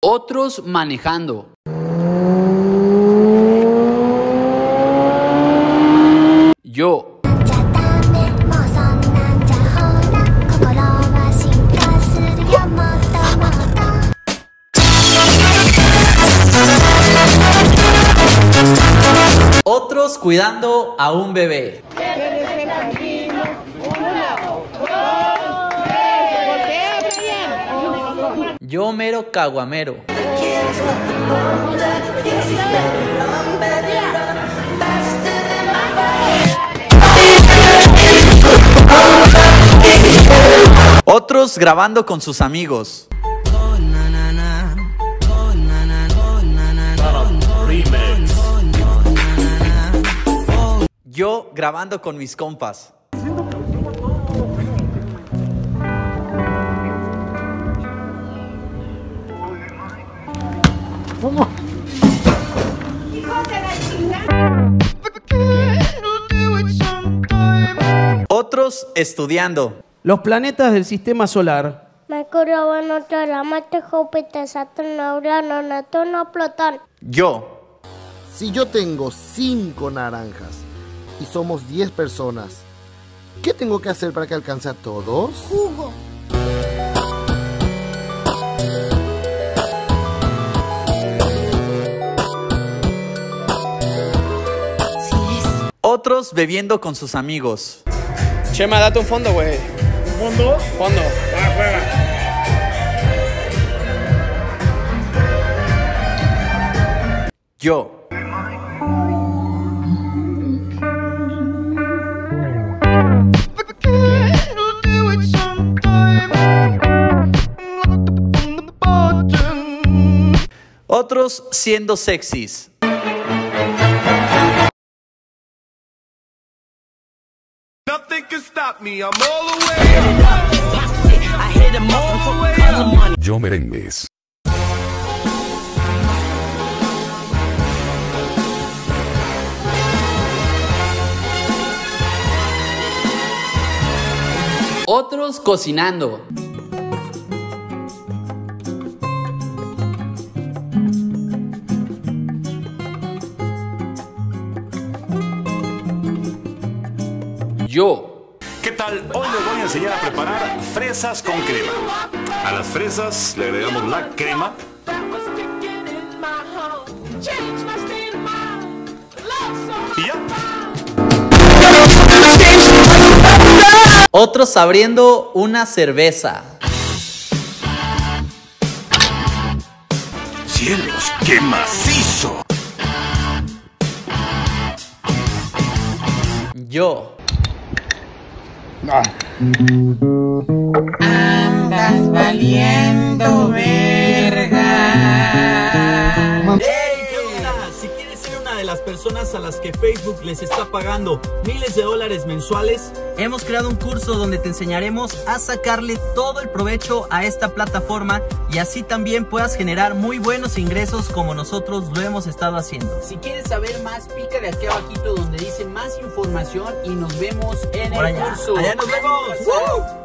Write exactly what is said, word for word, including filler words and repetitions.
Otros manejando. Yo. Otros cuidando a un bebé. Yo mero caguamero. Otros grabando con sus amigos. Yo grabando con mis compas. ¿Cómo? Otros estudiando. Los planetas del sistema solar. Yo. Si yo tengo cinco naranjas y somos diez personas, ¿qué tengo que hacer para que alcance a todos? Jugo. Otros bebiendo con sus amigos. Chema, date un fondo, güey. ¿Un fondo? Fondo. Va, juega. Yo. Otros siendo sexys. Yo merengues. Otros cocinando. Yo. ¿Qué tal? Hoy les voy a enseñar a preparar fresas con crema. A las fresas le agregamos la crema. Y ya. Otros abriendo una cerveza. ¡Cielos, qué macizo! Yo. Andas valiendo verga. ¡Hey! ¿Qué onda? Si quieres ser una de las personas a las que Facebook les está pagando miles de dólares mensuales, hemos creado un curso donde te enseñaremos a sacarle todo el provecho a esta plataforma y así también puedas generar muy buenos ingresos como nosotros lo hemos estado haciendo. Si quieres saber más, pícale aquí abajito donde dice más información y nos vemos en el curso. ¡Allá nos vemos! ¡Woo!